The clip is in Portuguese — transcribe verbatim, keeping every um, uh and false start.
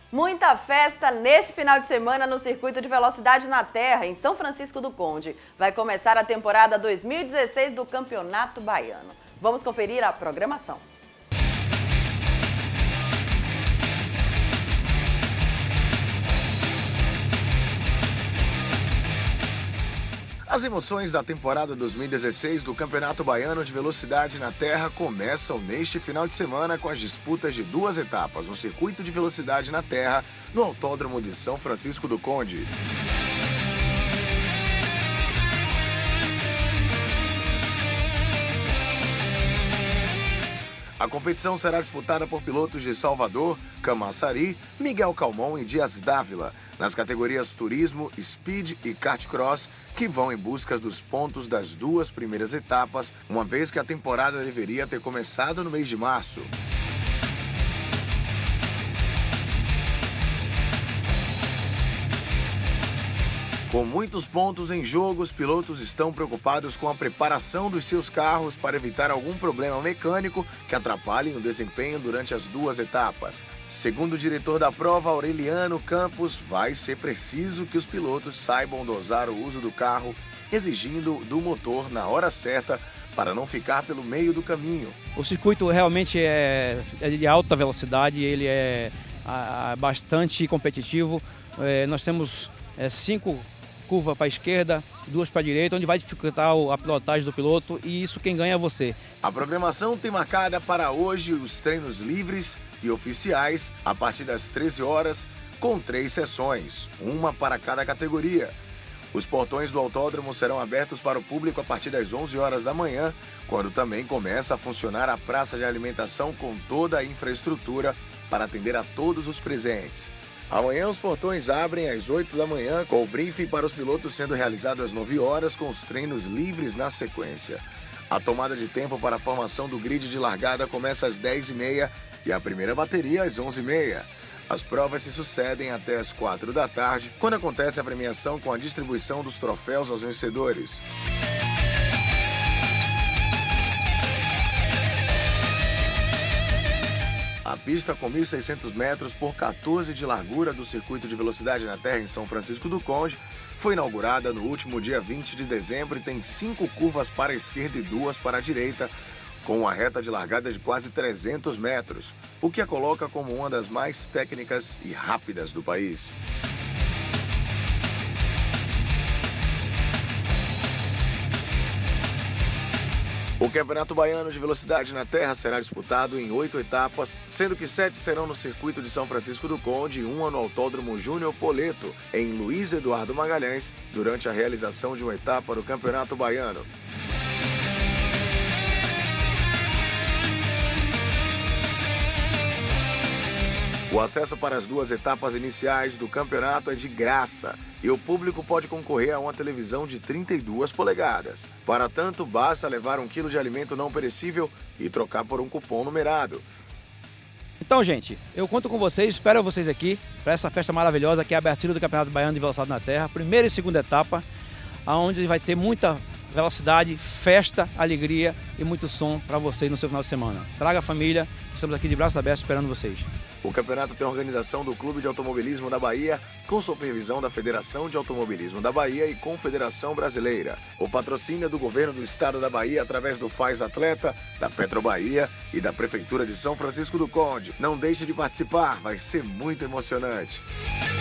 Muita festa neste final de semana no Circuito de Velocidade na Terra, em São Francisco do Conde. Vai começar a temporada dois mil e dezesseis do Campeonato Baiano. Vamos conferir a programação. As emoções da temporada dois mil e dezesseis do Campeonato Baiano de Velocidade na Terra começam neste final de semana com as disputas de duas etapas no Circuito de Velocidade na Terra, no Autódromo de São Francisco do Conde. A competição será disputada por pilotos de Salvador, Camaçari, Miguel Calmon e Dias Dávila, nas categorias Turismo, Speed e Kart Cross, que vão em busca dos pontos das duas primeiras etapas, uma vez que a temporada deveria ter começado no mês de março. Com muitos pontos em jogo, os pilotos estão preocupados com a preparação dos seus carros para evitar algum problema mecânico que atrapalhe o desempenho durante as duas etapas. Segundo o diretor da prova, Aureliano Campos, vai ser preciso que os pilotos saibam dosar o uso do carro, exigindo do motor na hora certa para não ficar pelo meio do caminho. O circuito realmente é, é de alta velocidade, ele é a, bastante competitivo. É, nós temos é, cinco curva para a esquerda, duas para a direita, onde vai dificultar a pilotagem do piloto, e isso quem ganha é você. A programação tem marcada para hoje os treinos livres e oficiais a partir das treze horas, com três sessões, uma para cada categoria. Os portões do autódromo serão abertos para o público a partir das onze horas da manhã, quando também começa a funcionar a praça de alimentação com toda a infraestrutura para atender a todos os presentes. Amanhã os portões abrem às oito da manhã, com o briefing para os pilotos sendo realizado às nove horas, com os treinos livres na sequência. A tomada de tempo para a formação do grid de largada começa às dez e meia e a primeira bateria às onze e meia. As provas se sucedem até às quatro da tarde, quando acontece a premiação com a distribuição dos troféus aos vencedores. A pista com mil e seiscentos metros por quatorze de largura do Circuito de Velocidade na Terra em São Francisco do Conde foi inaugurada no último dia vinte de dezembro e tem cinco curvas para a esquerda e duas para a direita, com uma reta de largada de quase trezentos metros, o que a coloca como uma das mais técnicas e rápidas do país. O Campeonato Baiano de Velocidade na Terra será disputado em oito etapas, sendo que sete serão no Circuito de São Francisco do Conde e uma no Autódromo Júnior Poleto, em Luiz Eduardo Magalhães, durante a realização de uma etapa do Campeonato Baiano. O acesso para as duas etapas iniciais do campeonato é de graça e o público pode concorrer a uma televisão de trinta e duas polegadas. Para tanto, basta levar um quilo de alimento não perecível e trocar por um cupom numerado. Então, gente, eu conto com vocês, espero vocês aqui para essa festa maravilhosa que é a abertura do Campeonato Baiano de Velocidade na Terra, primeira e segunda etapa, onde vai ter muita velocidade, festa, alegria e muito som para vocês no seu final de semana. Traga a família, estamos aqui de braços abertos esperando vocês. O campeonato tem organização do Clube de Automobilismo da Bahia, com supervisão da Federação de Automobilismo da Bahia e Confederação Brasileira. O patrocínio é do Governo do Estado da Bahia através do Faz Atleta, da Petro Bahia e da Prefeitura de São Francisco do Conde. Não deixe de participar, vai ser muito emocionante.